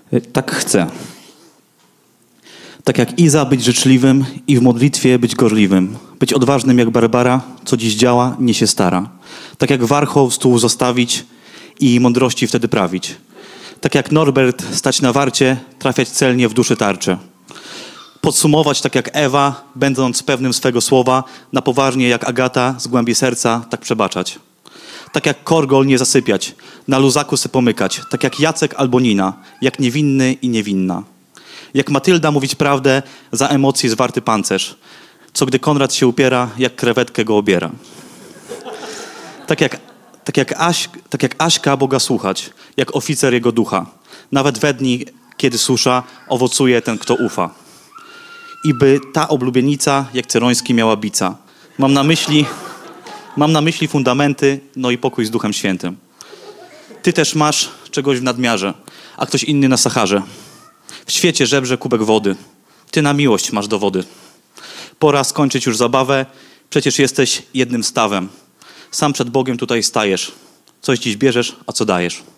Tak chcę. Tak jak Iza być życzliwym i w modlitwie być gorliwym. Być odważnym jak Barbara, co dziś działa, nie się stara. Tak jak Warchoł stół zostawić i mądrości wtedy prawić. Tak jak Norbert stać na warcie, trafiać celnie w duszy tarczę. Podsumować tak jak Ewa, będąc pewnym swego słowa, na poważnie jak Agata, z głębi serca tak przebaczać. Tak jak Korgol nie zasypiać, na luzaku se pomykać. Tak jak Jacek albo Nina, jak niewinny i niewinna. Jak Matylda mówić prawdę, za emocje zwarty pancerz. Co gdy Konrad się upiera, jak krewetkę go obiera. Tak jak Aśka Boga słuchać, jak oficer jego ducha. Nawet we dni, kiedy susza, owocuje ten, kto ufa. I by ta oblubienica, jak Ceroński, miała bica. Mam na myśli fundamenty, no i pokój z Duchem Świętym. Ty też masz czegoś w nadmiarze, a ktoś inny na Saharze. W świecie żebrze kubek wody. Ty na miłość masz dowody. Pora skończyć już zabawę, przecież jesteś jednym stawem. Sam przed Bogiem tutaj stajesz. Coś dziś bierzesz, a co dajesz?